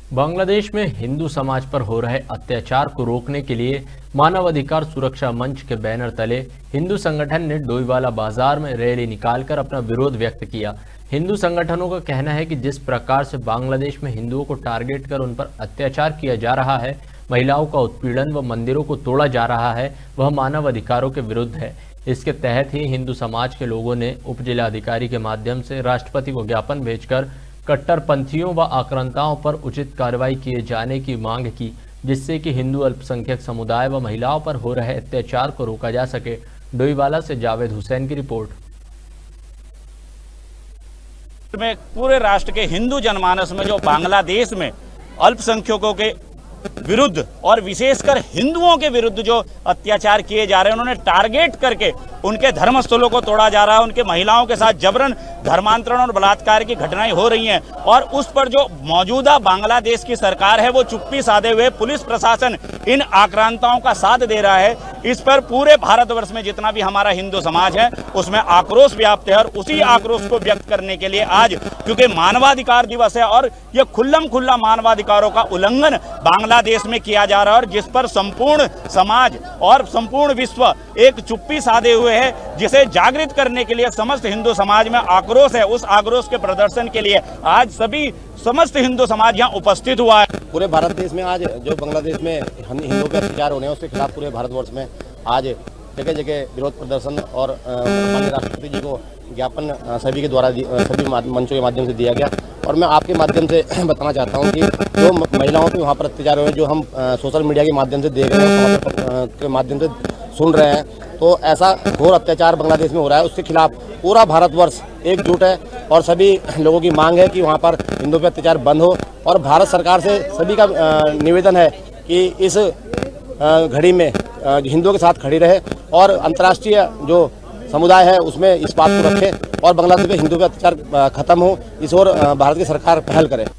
बांग्लादेश में हिंदू समाज पर हो रहे अत्याचार को रोकने के लिए मानवाधिकार सुरक्षा मंच के बैनर तले हिंदू संगठन ने डोईवाला बाजार में रैली निकालकर अपना विरोध व्यक्त किया। हिंदू संगठनों का कहना है कि जिस प्रकार से बांग्लादेश में हिंदुओं को टारगेट कर उन पर अत्याचार किया जा रहा है, महिलाओं का उत्पीड़न व मंदिरों को तोड़ा जा रहा है, वह मानव अधिकारों के विरुद्ध है। इसके तहत ही हिंदू समाज के लोगों ने उप जिलाधिकारी के माध्यम से राष्ट्रपति को ज्ञापन भेजकर कट्टरपंथियों व आक्रांताओं पर उचित कार्रवाई किए जाने की मांग की, जिससे कि हिंदू अल्पसंख्यक समुदाय व महिलाओं पर हो रहे अत्याचार को रोका जा सके। डोईवाला से जावेद हुसैन की रिपोर्ट। में पूरे राष्ट्र के हिंदू जनमानस में जो बांग्लादेश में अल्पसंख्यकों के विरुद्ध और विशेषकर हिंदुओं के विरुद्ध जो अत्याचार किए जा रहे हैं, उन्होंने टारगेट करके उनके धर्मस्थलों को तोड़ा जा रहा है, उनके महिलाओं के साथ जबरन धर्मांतरण और बलात्कार की घटनाएं हो रही हैं और उस पर जो मौजूदा बांग्लादेश की सरकार है वो चुप्पी साधे हुए पुलिस प्रशासन इन आक्रांताओं का साथ दे रहा है। इस पर पूरे भारतवर्ष में जितना भी हमारा हिंदू समाज है उसमें आक्रोश व्याप्त है और उसी आक्रोश को व्यक्त करने के लिए आज, क्योंकि मानवाधिकार दिवस है और ये खुल्लम खुल्ला मानवाधिकारों का उल्लंघन बांग्लादेश में किया जा रहा है और जिस पर संपूर्ण समाज और संपूर्ण विश्व एक चुप्पी साधे हुए है, जिसे जागृत करने के लिए समस्त हिंदू समाज में आक्रोश है। उस आक्रोश के प्रदर्शन के लिए आज समस्त हिंदू समाज यहाँ उपस्थित हुआ है। पूरे भारत देश में आज जो बांग्लादेश में हिंदुओं के अत्याचार होने हैं उसके खिलाफ पूरे भारतवर्ष में आज जगह जगह विरोध प्रदर्शन और माननीय राष्ट्रपति जी को ज्ञापन सभी के द्वारा सभी मंचों के माध्यम से दिया गया। और मैं आपके माध्यम से बताना चाहता हूं कि जो महिलाओं के वहां पर अत्याचार हुए जो हम सोशल मीडिया के माध्यम से देख रहे हैं, समाचार के माध्यम से सुन रहे हैं, तो ऐसा घोर अत्याचार बांग्लादेश में हो रहा है, उसके खिलाफ पूरा भारतवर्ष एकजुट है और सभी लोगों की मांग है कि वहाँ पर हिंदुओं पर अत्याचार बंद हो। और भारत सरकार से सभी का निवेदन है कि इस घड़ी में हिंदुओं के साथ खड़ी रहे और अंतर्राष्ट्रीय जो समुदाय है उसमें इस बात को रखे और बांग्लादेश में हिंदुओं पर अत्याचार खत्म हो, इस ओर भारत की सरकार पहल करे।